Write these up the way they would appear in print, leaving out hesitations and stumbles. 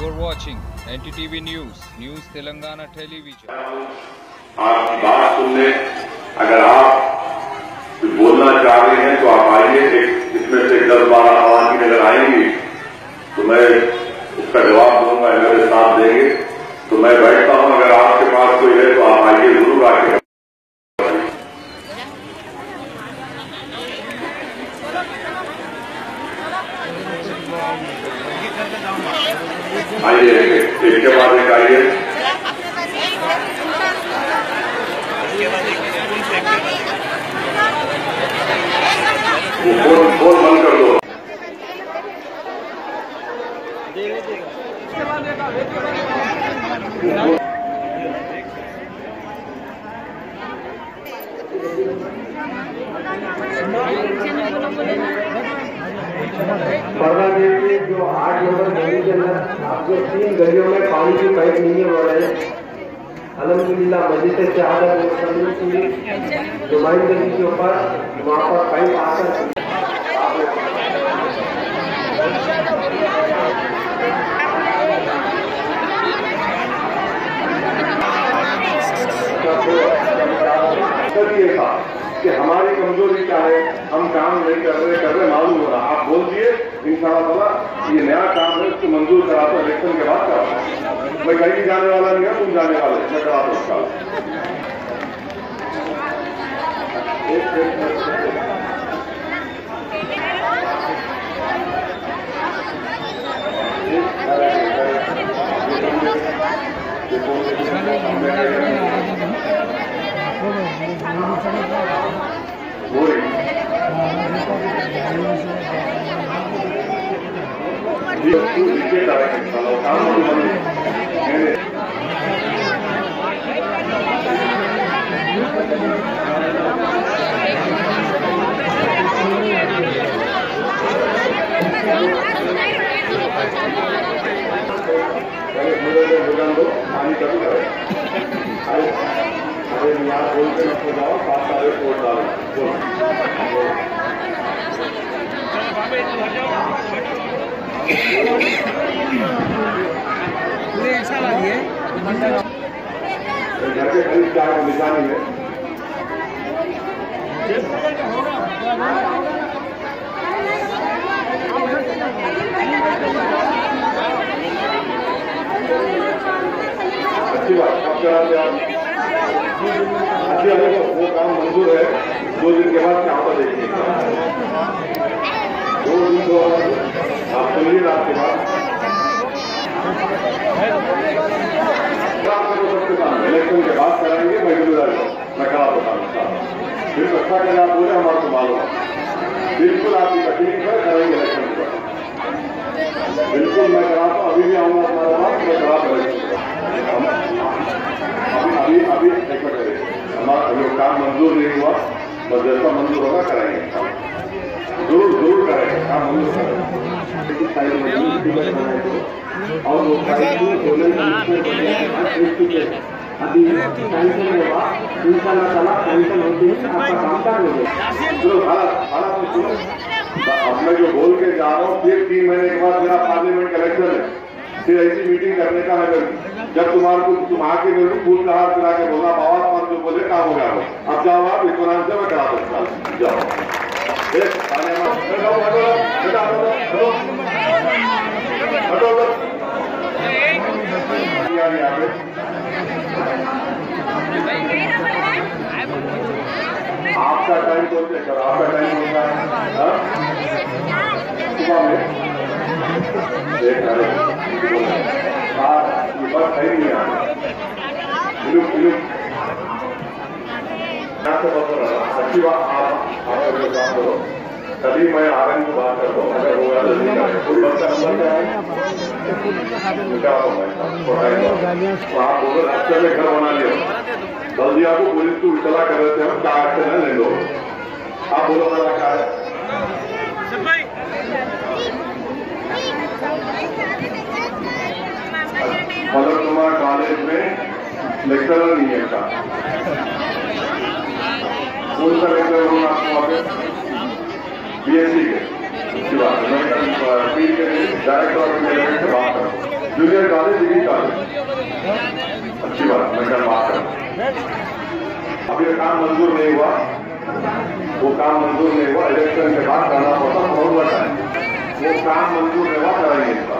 You're watching NTTV News, News Telangana Television. आपकी बात सुनने अगर आप कुछ बोलना चाह रहे हैं तो आप आइए। इसमें से 10-12 आवाज की नजर आएंगी तो मैं उसका जवाब दूंगा। मेरे साथ देंगे तो मैं बैठता हूं। अगर आपके पास कोई है तो आप आइए, जरूर आके आइए, एक के बाद एक आइए। फोन बंद कर दो। बांग्लादेश में जो 8 नंबर गली के अंदर आपको 3 गलियों में पानी की पाइप नहीं हो रहे हैं। अल्हम्दुलिल्लाह मस्जिद से शहादत की नुमाइंदगी के ऊपर वहाँ पर पाइप आकर था कि हमारी कमजोरी क्या है, हम काम नहीं कर रहे मालूम हो रहा। आप बोल दिए इंशाअल्लाह ये नया काम है, उसको मंजूर करा दो, इलेक्शन के बाद करा। मैं कहीं जाने वाला नहीं है, तुम जाने वाले, मैं करा दो उसका। पानी कभी करे अरे यहाँ बोलते मत जाओ, 5 सारे वोट डालो। ऐसा लगी है घर के खरीद क्या निशानी है। अच्छी बात, कब कराते आप? अच्छी बात है, वो काम मंजूर है। 2 दिन के बाद क्या होता देखिए। 2 दिन तो आप सुनिए रात के बाद इलेक्शन के बाद कराएंगे। मैं करा देता हूँ। फिर अच्छा करें आप बोले हमारे को मालूम। बिल्कुल आपकी तकलीफ है, करेंगे इलेक्शन के बाद। बिल्कुल मैं कराता हूँ। अभी भी आऊंगा हमारे पास, मैं करा करेंगे। अभी एक मिनट, हमारा जो काम मंजूर नहीं हुआ, बस जैसा मंजूर होगा कराएंगे। जरूर करेंगे, काम मंजूर करेंगे। और वो अभी कैंसिल होगा, इंशाअल्लाह कैंसिल होती है, आपका काम का हो जाएगा। अब मैं जो बोल के जा रहा हूँ, फिर 3 महीने के बाद मेरा पार्लियामेंट का इलेक्शन है, फिर ऐसी मीटिंग करने का है। जब तुम आके मेरे को फूल का हाथ करा के बोला बाबा और जो बोले काम हो गया हो। अब जाओ आप इतमान से मैं करा दूँ। जाओ आपका टाइम कौन से सर? आपका टाइम होता है सुबह में ये बस सही नहीं आ अच्छी बात। आप काम करो, तभी मैं आरएन को बात करता हूँ। अगर होगा कोई बच्चा नंबर क्या है तो आप बोलो रास्ते में घर बना लिया। बल्दिया को पुलिस को इतला कर रहे थे, हम क्या एक्शन है ले लो। आप बोलो मेरा क्या है? फलकनुमा कॉलेज में लेक्चरर नहीं है का। कौन सा लेक्चर होगा आपको? वहाँ पे BSc के डायरेक्टर ऑफ इंजीनियरिंग से बात करो। जूनियर कॉलेज, डिग्री कॉलेज, अच्छी बात, मैं कल बात करूँ। अब ये काम मंजूर नहीं हुआ, वो काम मंजूर नहीं हुआ, इलेक्शन के बाद करना पड़ता, बहुत बड़ा है, वो काम मंजूर नहीं हुआ, कराएंगे इसका।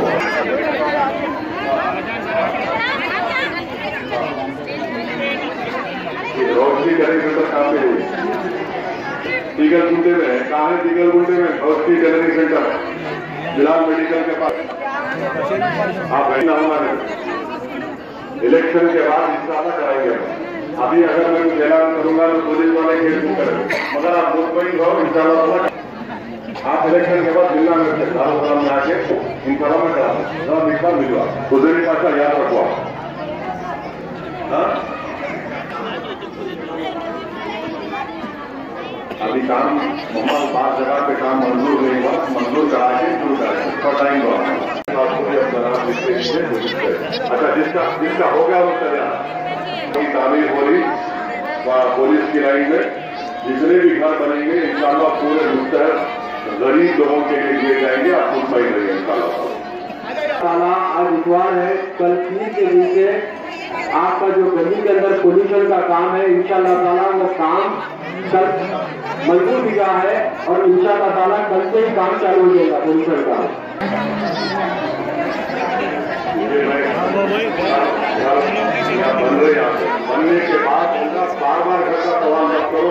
रोशनी करेंगे तो कहाँ पे है? टीगल गुंडे में, कहाँ है टीगल गुंडे में? Roshni tailoring centre Bilal medical के पास। आप हमारे इलेक्शन के बाद इंशाल्लाह कराएंगे। अभी अगर मैं कुछ ऐलान करूंगा तो पुलिस वाले केस नहीं करेंगे, मगर आप मुतमईन रहो इंशाल्लाह। आप इलेक्शन के बाद जिला में दारुल में आके इंशाल्लाह में करा एक बार मिलवा गुजरी पासा याद रखो आप। अभी काम मोहम्मद 5 जगह पे काम मंजूर नहीं हुआ, मंजूर करा के शुरू करेंगे, थोड़ा टाइम दो। अच्छा, जिसका हो गया वो चला तामीर हो रही पुलिस की लाइन में, जितने भी घर बनेंगे इंशाल्लाह पूरे मुस्तहर गरीब लोगों के लिए दिए जाएंगे। आप खुद पाई रहिए इंशाल्लाह। आज इतवार है, कल 3 के नीचे आपका जो गली के अंदर पोल्यूशन का काम है इंशाल्लाह ताला वो काम कल मंजूर दिया है और इंशाल्लाह ताला कल से ही काम चालू हो जाएगा पोल्यूशन का। बनने के बाद बार बार घर का सवाल मत करो।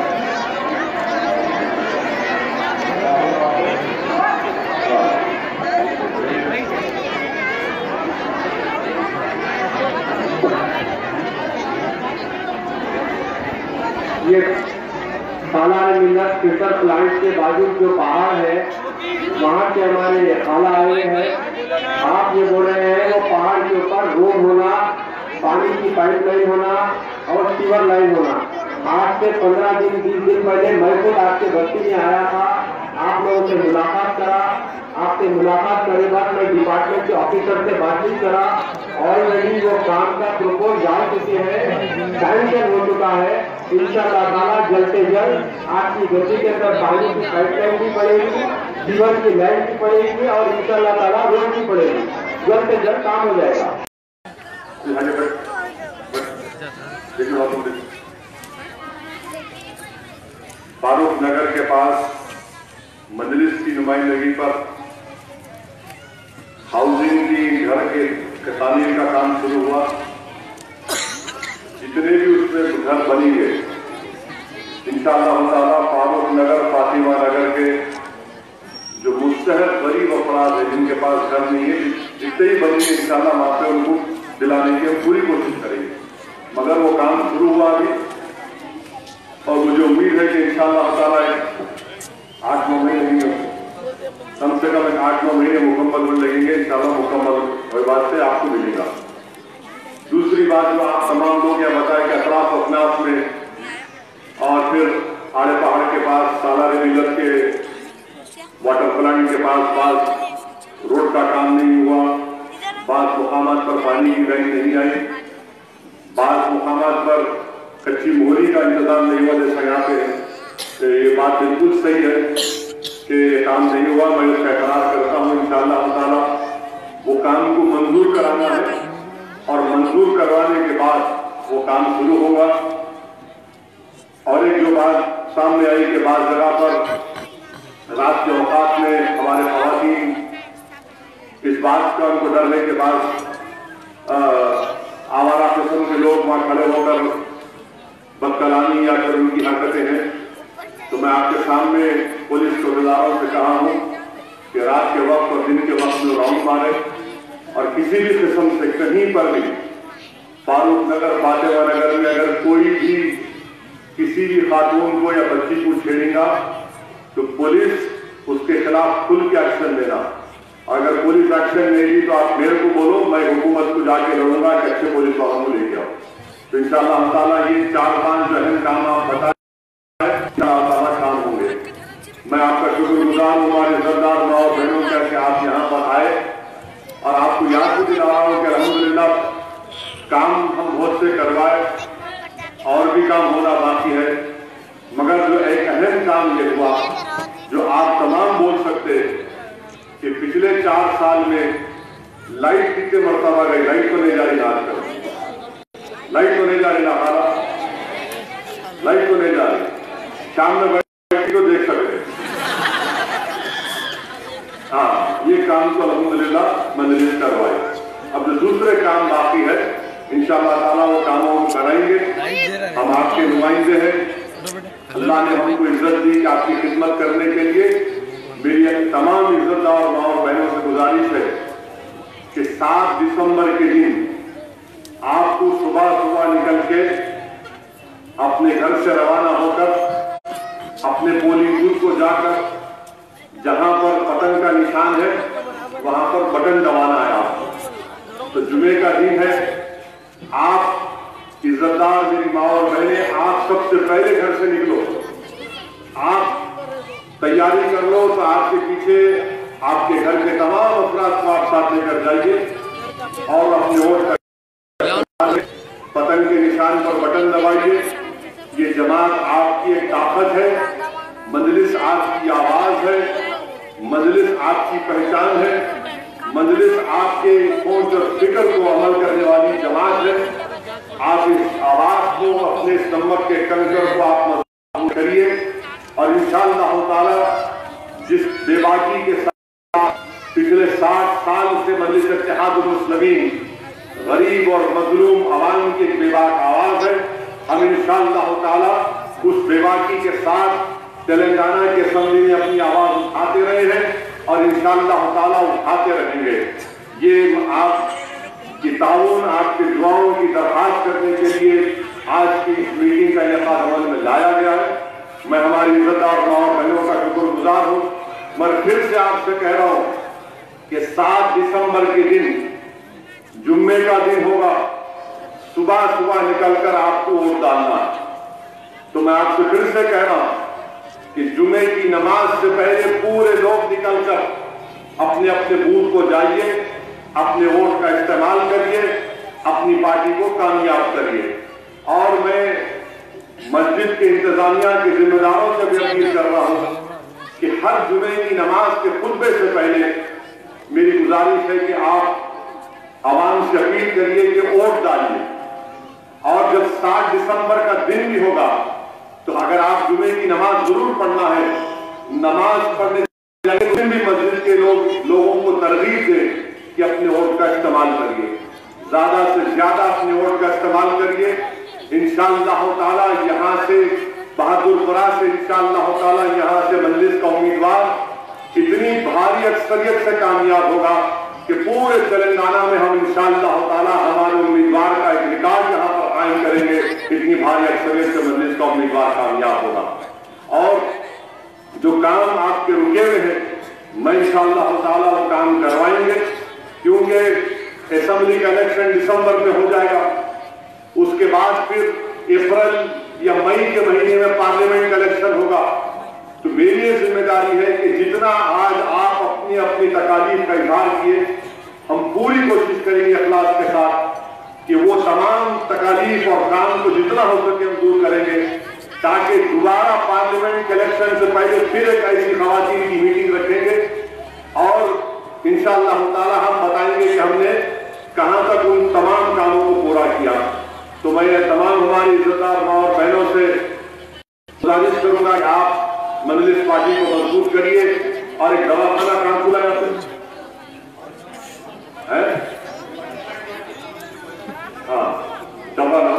ये सालाना मिन्नत फिल्टर प्लांट के बाजू जो पहाड़ है वहाँ के हमारे खाला आए हैं। आप ये बोल रहे हैं वो पहाड़ के ऊपर रोड होना, पानी की पाइपलाइन होना और सीवर लाइन होना। आज से 15 दिन 20 दिन पहले मैं खुद आपके बस्ती में आया था, आप लोगों से मुलाकात करा। आपसे मुलाकात करने बाद मैं डिपार्टमेंट के ऑफिसर से बातचीत करा। ऑलरेडी वो काम का प्रपोज जा चुके हैं, सैंक्शन हो चुका है। इंशाअल्लाह ताला जल्द से जल्द आपकी गति के अंदर पानी की पाइपलाइन भी पड़ेगी, सीवर की लाइन भी पड़ेगी और इंशाअल्लाह ताला रोड भी पड़ेगी। जल्द से जल्द काम हो जाएगा। फारूक नगर के पास मजलिस की नुमाइंदगी पर हाउसिंग की घर के तामीर का काम शुरू हुआ। जितने भी उसमें घर बनेंगे इंशाअल्लाह ताला फारूक नगर, फातिमा नगर के जो मुस्तहर गरीब अफराद है जिनके पास घर नहीं है, जितने ही बनेंगे इंशाअल्लाह वहां पे उनको दिलाने की हम पूरी कोशिश करेंगे। मगर वो काम शुरू हुआ अभी और मुझे उम्मीद है कि इंशाअल्लाह ताला 8-9 महीने लगेंगे, कम से कम 8-9 महीने मुकम्मल में लगेंगे इंशाअल्लाह। मुकम्मल बात से आपको मिलेगा। दूसरी बात जो आप तमाम लोग यह बताएं कि अतराफ अपनाफ में और फिर आड़े पहाड़ के पास सालारे मिलत के वाटर प्लांट के पास रोड का काम नहीं हुआ, बाज़ मुकामात पर पानी की लाइन नहीं आई, बाज़ मुकामात पर कच्ची मोहरी का इंतजाम नहीं हुआ जैसा यहाँ पे। ये बात बिल्कुल सही है कि काम नहीं हुआ, मैं उसका एतराज़ करता हूँ। इंशाअल्लाह ताला वो काम को मंजूर कराना है और मंजूर करवाने के बाद वो काम शुरू होगा। और एक जो बात सामने आई कि बाद जगह पर रात के औकात में हमारे खवातीन इस बात का उनको डरने के बाद आवारा किस्म के लोग वहां खड़े होकर बदकलामी या फिर उनकी हरकतें हैं, तो मैं आपके सामने पुलिस चौकीदारों से कहा हूं कि रात के वक्त और दिन के वक्त में राउंड मारे और किसी भी किस्म से कहीं पर भी फारूक नगर, फातिमा नगर में अगर कोई भी किसी भी खातून को या बच्ची को छेड़ेगा तो पुलिस उसके खिलाफ खुल के एक्शन लेना। अगर पुलिस एक्शन लेगी तो आप मेरे को बोलो, मैं हुकूमत को जाके लड़ूंगा कि अच्छे पुलिस वालों को लेके आओ। तो इंशाअल्लाह ताला ये 4-5 जो अहम काम आप बताए काम होंगे। मैं आपका शुक्रगुजार हूँ हमारे सरदार माँ और बहनों का कि आप यहाँ पर आए और आपको याद भी दिला रहा हूँ कि अल्हम्दुलिल्लाह काम हम बहुत से करवाए और भी काम होना बाकी है। मगर जो एक अहम काम ये हुआ जो आप तमाम बोल सकते कि पिछले 4 साल में लाइट कितने मरतबा गई, लाइट तो नहीं जा रही आजकल, लाइट तो नहीं जा रही ना खाला, लाइट तो नहीं जा रही, शाम में बैठ को देख सकते। हाँ, ये काम तो अल्हम्दुलिल्लाह मजलिस करवाई। अब जो दूसरे काम बाकी है इंशाअल्लाह ताला वो कामों को कराएंगे। हम आपके नुमाइंदे हैं, अल्लाह ने हमको इज्जत दी कि आपकी खिदमत करने के लिए। मेरी तमाम इज्जतदार माँ और बहनों से गुजारिश है कि 7 दिसंबर के दिन आपको सुबह सुबह निकल के अपने घर से रवाना होकर अपने पोलिंग बूथ को जाकर जहां पर पतंग का निशान है वहां पर बटन दबाना है आपको। तो जुमे का दिन है, आप इज्जतदार मेरी माँ और बहनें, आप सबसे पहले घर से निकलो, आप तैयारी कर लो। तो आपके पीछे आपके घर के तमाम अफराद को आप साथ लेकर जाइए और अपने वोट का पतंग के निशान पर बटन दबाइए। ये जमात आपकी एक ताकत है, मजलिस आपकी आवाज है, मजलिस आपकी पहचान है, मजलिस आपके सोच और फिक्र को अमल करने वाली जमात है। आप इस आवाज को, अपने नमक के कंकर को आप मजबूत करिए और इंशाअल्लाह ताला जिस बेबाकी के साथ पिछले 60 साल से मजलिस इत्तेहादुल मुस्लिमीन गरीब और मजलूम अवाम की बेबाक आवाज है, हम इंशाअल्लाह ताला उस बेबाकी के साथ तेलंगाना के असम्बली में अपनी आवाज उठाते रहे हैं और इंशाअल्लाह ताला उठाते रहेंगे। ये आपकी ताउन, आपके दुआओं की दरखास्त करने के लिए आज की इस मीटिंग का इनेकाद अमल में लाया गया है। मैं हमारी इज्जतदार माँ और बहनों का शुक्रगुजार हूँ। मैं फिर से आपसे कह रहा हूँ कि 7 दिसंबर के दिन जुम्मे का दिन होगा, सुबह सुबह निकलकर आपको वोट डालना। तो मैं आपसे फिर से कह रहा हूं कि जुमे की नमाज से पहले पूरे लोग निकलकर अपने अपने बूथ को जाइए, अपने वोट का इस्तेमाल करिए, अपनी पार्टी को कामयाब करिए। और मैं मस्जिद के इंतजामिया के जिम्मेदारों से भी अपील कर रहा हूं कि हर जुमे की नमाज के खुतबे से पहले मेरी गुजारिश है कि आप आवाम से अपील करिए कि वोट डालिए। और जब 7 दिसंबर का दिन भी होगा तो अगर आप जुमे की नमाज जरूर पढ़ना है, नमाज पढ़ने जाने भी मस्जिद के लोगों को तरगीब दें कि अपने वोट का इस्तेमाल करिए, ज्यादा से ज्यादा अपने वोट का इस्तेमाल करिए। इंशाअल्लाह ताला यहाँ से बहादुरपुरा से इंशाअल्लाह ताला यहाँ से मजलिस का उम्मीदवार इतनी भारी अक्सरियत से कामयाब होगा कि पूरे तेलंगाना में हम इंशाअल्लाह ताला हमारे उम्मीदवार का एक रिकॉर्ड यहाँ पर कायम करेंगे। इतनी भारी अक्सरियत से मजलिस का उम्मीदवार कामयाब होगा। और जो काम आपके रुके हुए हैं मैं इंशाअल्लाह ताला वो काम करवाएंगे, क्योंकि असेंबली का इलेक्शन दिसंबर में हो जाएगा। उसके बाद फिर अप्रैल या मई के महीने में पार्लियामेंट का इलेक्शन होगा। तो मेरी ये जिम्मेदारी है कि जितना आज आप अपनी अपनी तकालीफ का इजहार किए, हम पूरी कोशिश करेंगे अखलास के साथ कि वो तमाम तकालीफ और काम को जितना हो सके हम दूर करेंगे, ताकि दोबारा पार्लियामेंट के इलेक्शन से पहले फिर एक ऐसी खवातीन की मीटिंग रखेंगे और इंशाअल्लाह ताला हम बताएंगे कि हमने कहां तक उन तमाम कामों को पूरा किया। तो मैं तमाम हमारी इज्जतदार माँ और बहनों से गुजारिश करूंगा कि आप मजलिस पार्टी को मजबूत करिए। और एक दवाखाना कहां खुला है? हाँ, दवा ना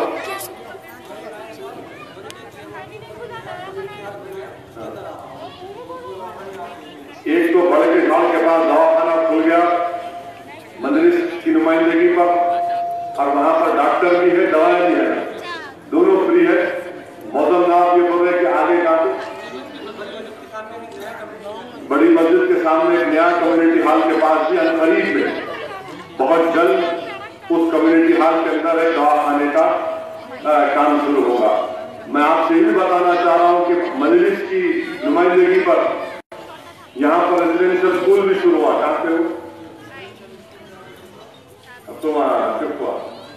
एक तो बड़े के गांव के पास दवाखाना खुल गया मजलिस की नुमाइंदगी पर, और वहां पर डॉक्टर भी है, दवाएं भी है, दोनों फ्री है। मौसम आप ये बोल रहे कि आगे का बड़ी मस्जिद के सामने एक नया कम्युनिटी हॉल के पास भी करीब में बहुत जल्द उस कम्युनिटी हॉल के अंदर एक दवाखाने का काम शुरू होगा। मैं आपसे ये भी बताना चाह रहा हूं कि मजलिस की नुमाइंदगी पर यहाँ पर रेजिडेंशियल स्कूल भी शुरू हुआ। कहाँ पे हो? अब तो वहाँ शिफ्ट हुआ,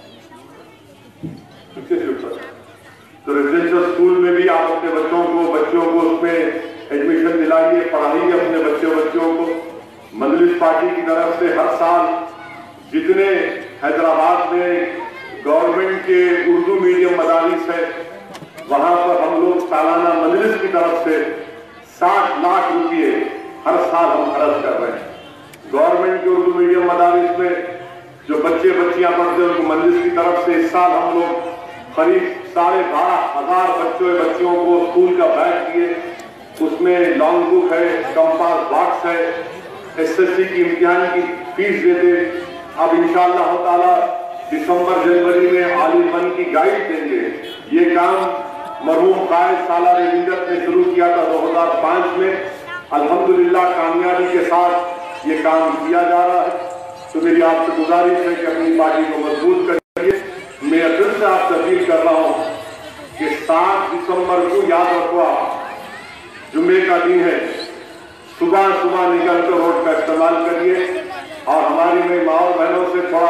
तो रेजिडेंशियल स्कूल में भी आप अपने बच्चों को उसमें एडमिशन दिलाइए, पढ़ाइए अपने बच्चों को। मजलिस पार्टी की तरफ से हर साल जितने हैदराबाद में गवर्नमेंट के उर्दू मीडियम मदारिस है, वहां पर हम लोग सालाना मजलिस की तरफ से 60 लाख रुपये हर साल हम खर्च कर रहे हैं। गवर्नमेंट के उर्दू मीडियम मदारिस में जो बच्चे बच्चियां पढ़ते हैं उनको मजलिस की तरफ से इस साल हम लोग करीब 12,500 बच्चियों को स्कूल का बैग दिए। उसमें लॉन्ग बुक है, कंपास बॉक्स है, एसएससी की इम्तिहान की फीस देते। अब इंशाअल्लाह ताला दिसंबर जनवरी में आलिम की गाइड देंगे। ये काम मरहूम कायद सालार मिल्लत ने शुरू किया था 2005 में। अल्हम्दुलिल्लाह कामयाबी के साथ ये काम किया जा रहा है। तो मेरी आपसे गुजारिश है कि अपनी पार्टी को मजबूत करिए। मैं फिर से आपसे अपील कर रहा हूँ कि 7 दिसंबर को याद रखो, जुम्मे का दिन है, सुबह सुबह निकलकर वोट का इस्तेमाल करिए। और हमारी मैं माँ और बहनों से थोड़ा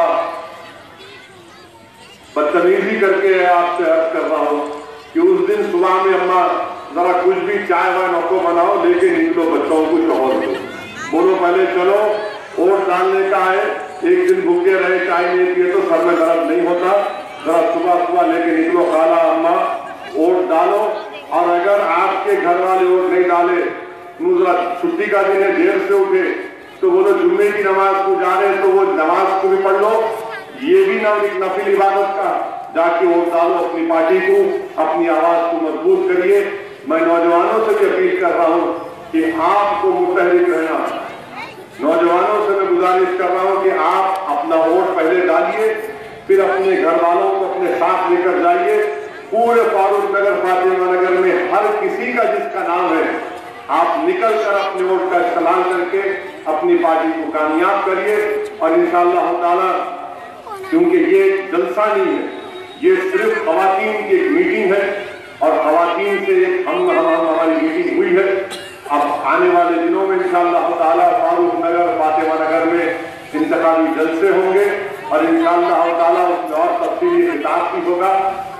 बदतमीजी करके आपसे अर्ज कर रहा हूँ कि उस दिन सुबह में अम्मा जरा कुछ भी चाय वाय नको बनाओ, लेकिन निकलो बच्चों को शोहर दो, बोलो पहले चलो वोट डालने का है। एक दिन भूखे रहे, चाय नहीं पिए तो सर में दर्द नहीं होता। जरा सुबह सुबह लेके निकलो, खाला अम्मा वोट डालो। और अगर आपके घर वाले वोट नहीं डाले, जरा छुट्टी का दिन है, देर से उठे, तो बोलो जुम्मे की नमाज को जा रहे हैं तो वो नमाज को भी पढ़ लो। ये भी ना एक नफिल इबादत का जाके वोट डालो, अपनी पार्टी को, अपनी आवाज को मजबूत करिए। मैं नौजवानों से भी अपील कर रहा हूँ कि आपको मुतहरिक रहना। नौजवानों से मैं गुजारिश कर रहा हूँ कि आप अपना वोट पहले डालिए, फिर अपने घर वालों को अपने साथ लेकर जाइए। पूरे फारूक नगर फातिमा नगर में हर किसी का जिसका नाम है, आप निकल कर अपने वोट का इस्तेमाल करके अपनी पार्टी को कामयाब करिए। और इंशाअल्लाह ताला, क्योंकि ये जलसा नहीं है, ये सिर्फ खवातीन की एक मीटिंग है और खवातीन से हमारी मीटिंग हुई है। अब आने वाले दिनों में इंशाअल्लाह ताला फारूक नगर फातिमा नगर में इंतखाबी जलसे होंगे और इंशाअल्लाह ताला उसमें और तफसीली खिताब भी होगा।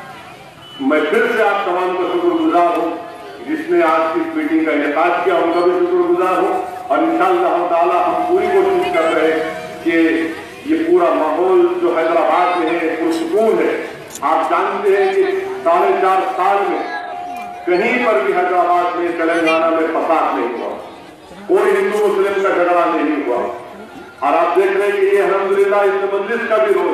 मैं फिर से आप तमाम का शुक्रगुजार हूँ जिसने आज की मीटिंग का इनेकाद किया, उनका भी शुक्रगुजार हूँ। और इंशाअल्लाह ताला हम पूरी कोशिश कर रहे हैं कि ये पूरा माहौल जो हैदराबाद में है पुरसुकून है। आप जानते हैं कि 4.5 साल में कहीं पर भी हैदराबाद में, तेलंगाना में फसाद नहीं हुआ, कोई हिंदू मुस्लिम का झगड़ा नहीं हुआ। और आप देख रहे हैं कि ये अल्हम्दुलिल्लाह इस मजलिस का भी रोल,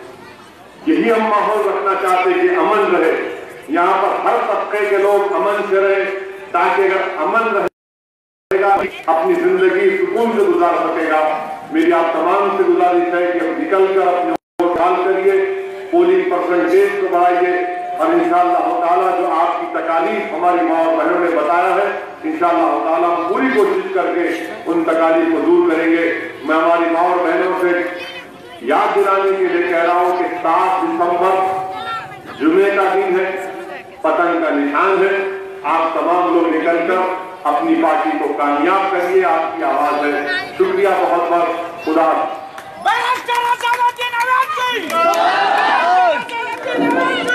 यही हम माहौल रखना चाहते हैं कि अमन रहे, यहाँ पर हर तबके के लोग अमन से रहे, ताकि अगर अमन रहेगा अपनी जिंदगी सुकून से गुजार सकेगा। मेरी आप तमाम से गुजारिश है कि अब निकल कर अपने वोट डाल करिए, पोलिंग परसेंटेज को बढ़ाइए। और इंशाअल्लाह ताला जो आपकी तकालीफ हमारी माँ और बहनों ने बताया है, इंशाअल्लाह ताला पूरी कोशिश करके उन तकालीफ को दूर करेंगे। मैं हमारी माँ और बहनों से याद दिलाने के लिए कह रहा हूँ कि 7 दिसंबर जुमे का दिन है, पतंग का निशान है। आप तमाम लोग निकलकर अपनी पार्टी को कामयाब करिए, आपकी आवाज है। शुक्रिया बहुत बहुत। खुदा